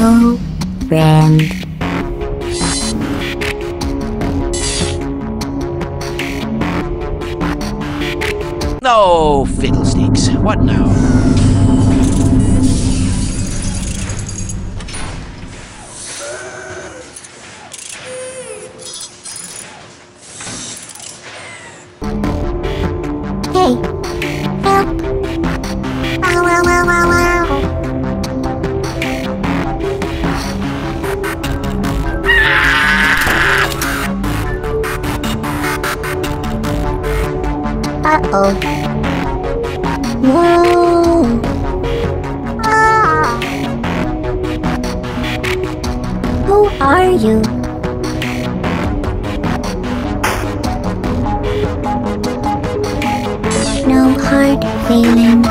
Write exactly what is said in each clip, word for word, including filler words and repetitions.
Hello, friend. No, fiddlesticks. What now? Hey, help! Wow, wow, wow, wow, wow. Uh-oh. Whoa! Ah. Who are you? No hard feelings.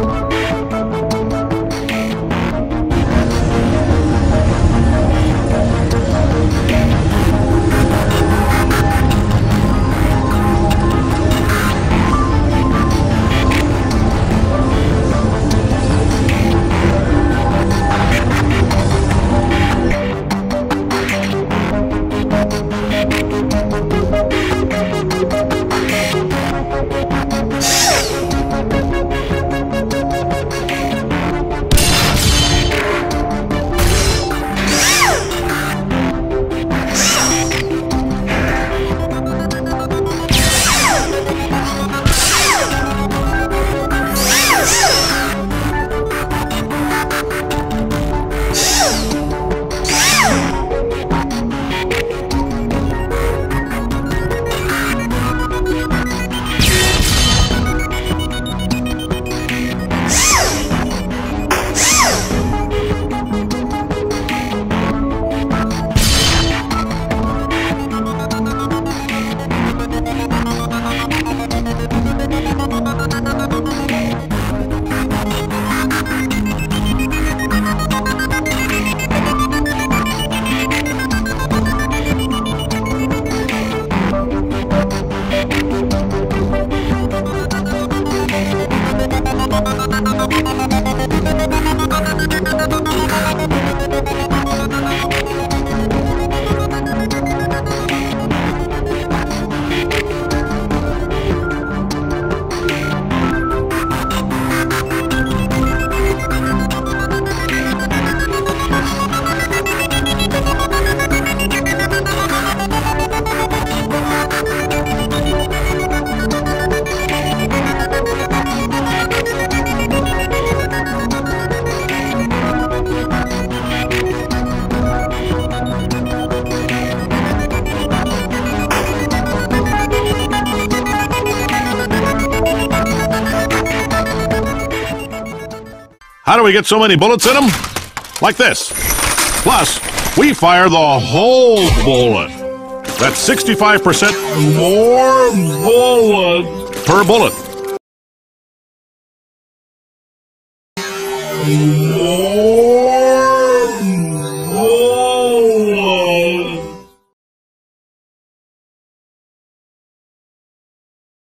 How do we get so many bullets in them? Like this. Plus, we fire the whole bullet. That's sixty-five percent more bullets per bullet. More